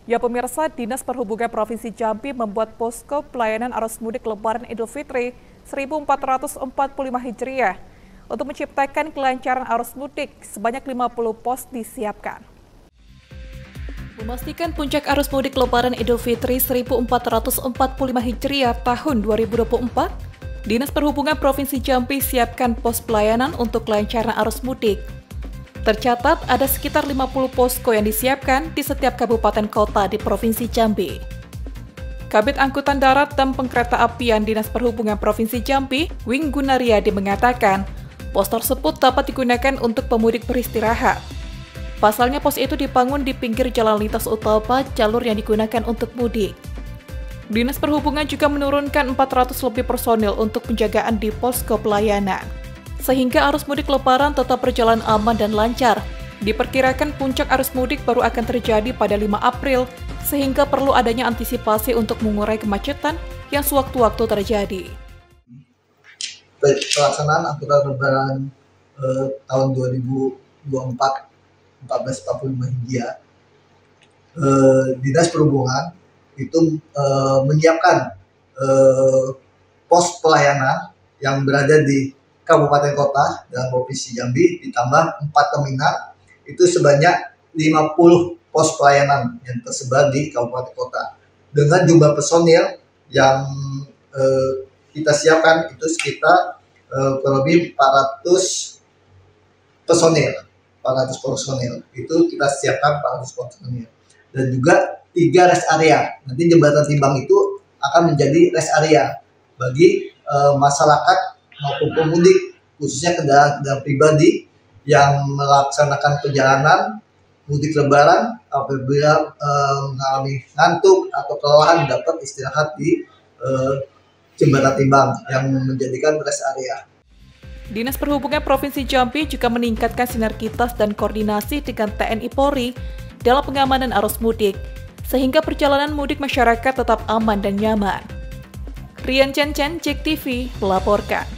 Ya pemirsa, Dinas Perhubungan Provinsi Jambi membuat posko pelayanan arus mudik Lebaran Idul Fitri 1445 Hijriah. Untuk menciptakan kelancaran arus mudik, sebanyak 50 pos disiapkan. Memastikan puncak arus mudik Lebaran Idul Fitri 1445 Hijriah tahun 2024, Dinas Perhubungan Provinsi Jambi siapkan pos pelayanan untuk kelancaran arus mudik. Tercatat ada sekitar 50 posko yang disiapkan di setiap kabupaten kota di Provinsi Jambi. Kabid Angkutan Darat dan Pengkeretaapian Dinas Perhubungan Provinsi Jambi, Wing Gunariadi mengatakan, pos tersebut dapat digunakan untuk pemudik beristirahat. Pasalnya pos itu dibangun di pinggir jalan lintas utama jalur yang digunakan untuk mudik. Dinas Perhubungan juga menurunkan 400 lebih personil untuk penjagaan di posko pelayanan, sehingga arus mudik Lebaran tetap berjalan aman dan lancar. Diperkirakan puncak arus mudik baru akan terjadi pada 5 April, sehingga perlu adanya antisipasi untuk mengurai kemacetan yang sewaktu-waktu terjadi. Pelaksanaan angkutan Lebaran tahun 2024 1445 Hijriah, Dinas Perhubungan itu menyiapkan pos pelayanan yang berada di Kabupaten Kota dan Provinsi Jambi, ditambah 4 terminal, itu sebanyak 50 pos pelayanan yang tersebar di Kabupaten Kota. Dengan jumlah personil yang kita siapkan itu sekitar kurang lebih 400 personil. Itu kita siapkan 400 personil. Dan juga 3 rest area. Nanti jembatan timbang itu akan menjadi rest area bagi masyarakat maupun pemudik, khususnya kendaraan pribadi yang melaksanakan perjalanan mudik Lebaran apabila mengalami ngantuk atau kelelahan dapat istirahat di jembatan timbang yang menjadikan rest area. Dinas Perhubungan Provinsi Jambi juga meningkatkan sinergitas dan koordinasi dengan TNI Polri dalam pengamanan arus mudik, sehingga perjalanan mudik masyarakat tetap aman dan nyaman. Rian Chen, JEK TV melaporkan.